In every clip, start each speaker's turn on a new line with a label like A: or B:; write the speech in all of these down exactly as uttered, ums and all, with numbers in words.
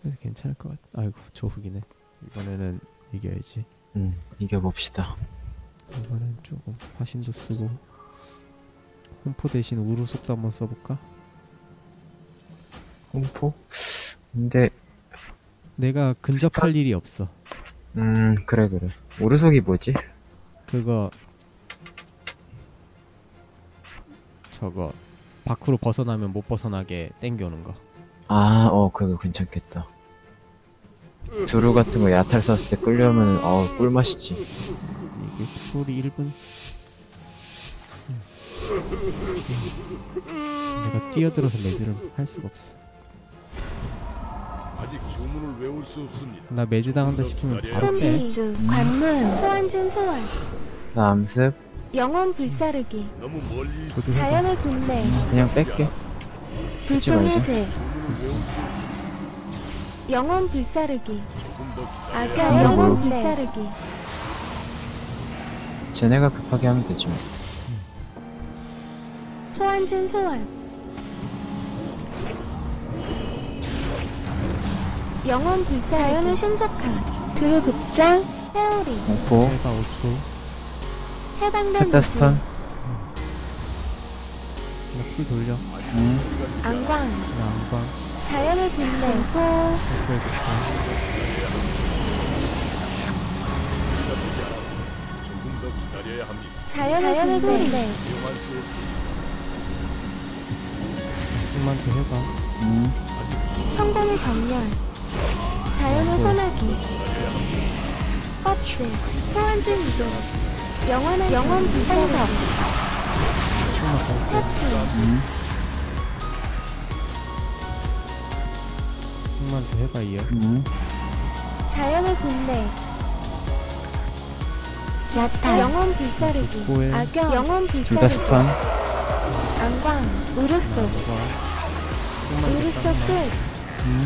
A: 그래도 괜찮을 것 같아. 아이고 조흑이네. 이번에는 이겨야지.
B: 음, 이겨봅시다.
A: 이번엔 조금 화신도 쓰고 홈포 대신 우루 속도 한번 써볼까?
B: 홈포? 근데
A: 내가 근접할 일이 없어.
B: 음 그래 그래. 우르속이 뭐지?
A: 그거 저거 밖으로 벗어나면 못 벗어나게 땡겨오는 거.
B: 아, 어 그거 괜찮겠다. 두루 같은 거 야탈 썼을 때 끌려면 어 꿀맛이지.
A: 이게 풀이 일 분. 내가 뛰어들어서 매즈를 할 수가 없어.
C: 아직 주문을 외울 수 없습니다.
A: 나 매즈 당한다 싶으면 바로 빼.
D: 손지주, 관문, 소환진 소환,
B: 나 암습
D: 영혼 불사르기,
C: 너무 멀리 있어.
A: 저도 해봐.
D: 자연의 군대,
B: 그냥 뺄게. 굳이
D: 불통
B: 말자.
D: 해제, 영혼 불사르기,
C: 조금 더 기다려.
D: 아자
B: 근데
D: 영혼
B: 뭐-
D: 불사르기,
B: 쟤네가 급하게 하면 되지 뭐.
D: 소환진 소환, 영혼 불사르기, 자연의 신속함, 드루급장, 회오리,
B: 공포,
A: 해가 오 초.
D: 해방된
B: 셋다
D: 무지,
B: 스턴.
A: 나풀 돌려.
B: 음,
D: 안광,
A: 나 안광.
D: 자연의 군대, 공포,
A: 홈포에 붙자.
C: 조금 더 기다려야 합니다.
D: 자연의 군대,
C: 이용할 수 없습니다.
A: 좀만 더 해봐.
B: 음,
D: 천공의 정렬, 자연의 소나기, 껍질, 소환진 이동, 영원의 영혼 불상석,
A: 좀만 더 할게.
D: 태풍,
B: 음.
A: 좀만 더 해봐 이어.
B: 음.
D: 자연의 군대, 야타, 영혼 불사르기,
A: 죽고해.
D: 악영, 영혼
B: 둘 다
D: 불사르기,
B: 스턴.
D: 안광, 우르속,
A: 좀만 더
D: 우르속
A: 땀나.
D: 끝,
B: 음.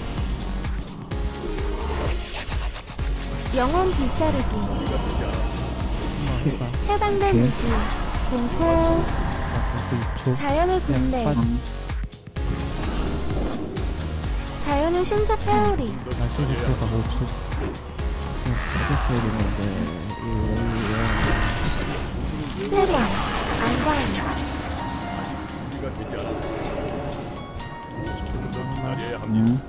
D: 영혼 불사르기,
A: 좀만 해봐.
D: 해방된
B: 오케이.
D: 의지, 공포,
A: 나 공 육 초.
D: 자연의 군대,
A: 빠져.
B: 음.
D: 자연의 신속 회오리,
A: 나 신속도가 오 초. 응, 빠졌어야 됐는데. 이거,
D: 해방, 안광,
C: 준비가 되지 않았습니다. 조금 더 기다려야 합니다.
B: 음.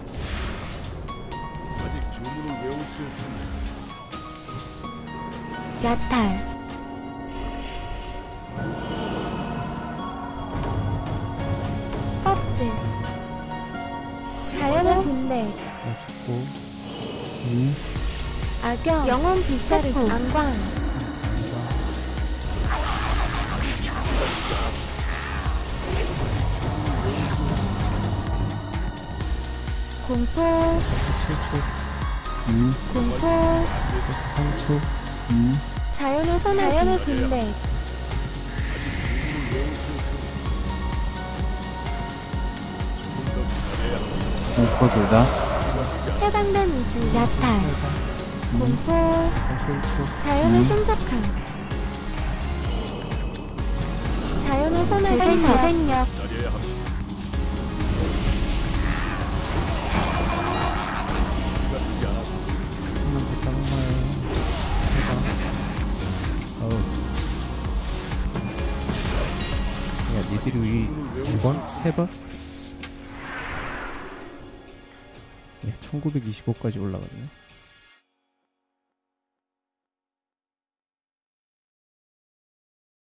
C: 아직 주문을 외울 수 없습니다.
D: 야탈, 껍질, 자연의 군대,
A: 나 죽고.
B: 음.
D: 악영, 영혼 불사르기, 안광, 공포,
A: 칠 초.
B: 음.
D: 공포,
A: 삼 초.
B: 음.
D: 자연의 소나기, 자연의 군대,
B: 공포 둘 다.
D: 해방된 의지, 야탈, 공포,
A: 일 초.
D: 자연의
B: 음.
D: 신속함, 자연의 소나기, 재생력,
C: 기다려야 합니다. 준비가 되지 않았습니다.
A: 좀만 더 땀나요. 해봐. 어우. 야, 니들이 이 두 번? 세 번? 야, 천구백이십오까지 올라갔네.